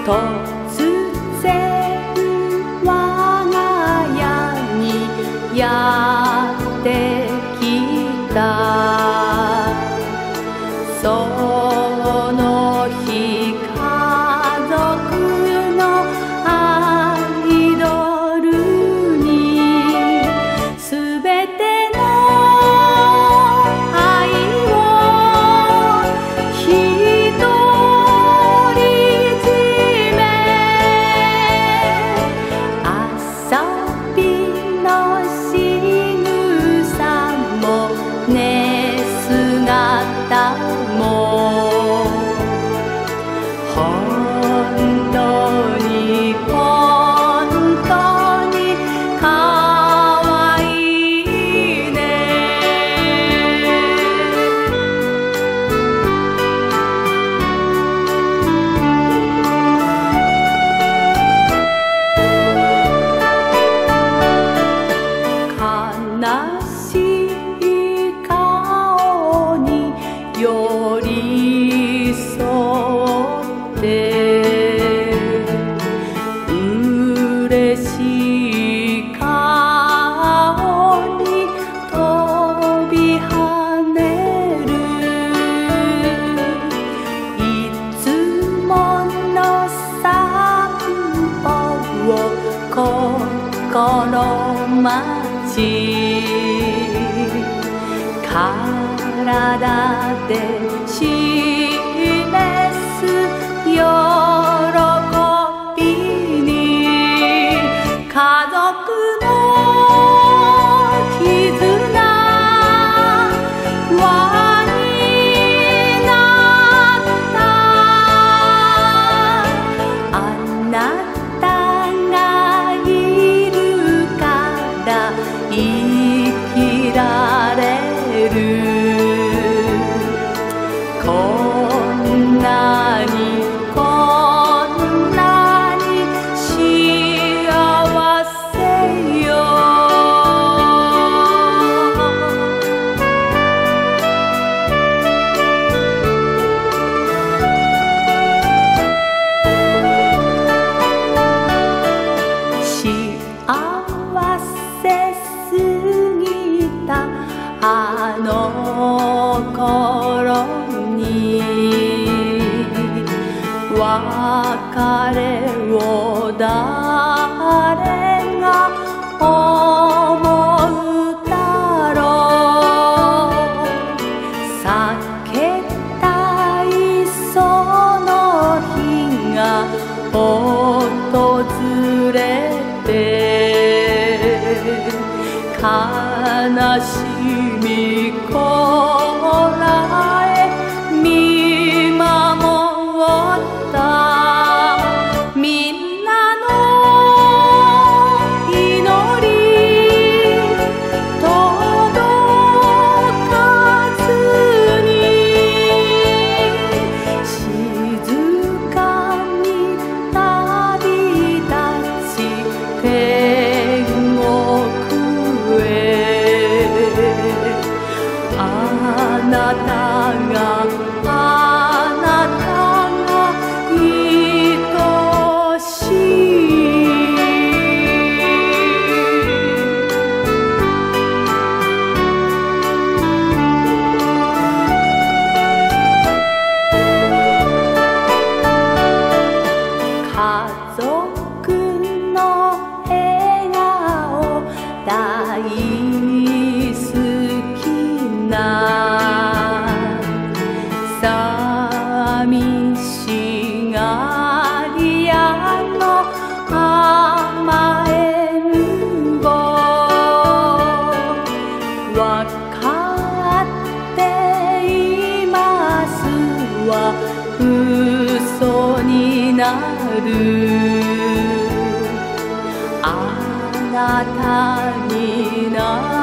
突然我が家にやってきた。その日家族のアイドルにすべての愛を独り占め、遊びの仕草もね姿も本当にかわいいね。悲しい顔に寄り添って嬉しい顔に飛び跳ねる。いつもの散歩を心待ち、体で示す喜びに家族の絆輪になった。あなたがいるから生きられる。こんなに幸せよ。幸せすぎたあの頃に別れを誰が思うだろう。避けたいその日が訪れて、悲しみこらえ見守ったみんなの祈り届かずに静かに旅立ち天国へ。あなたが愛しい。家族の笑顔大好きな、寂しがり屋の甘えん坊、わかっていますわ嘘になる。あなたになる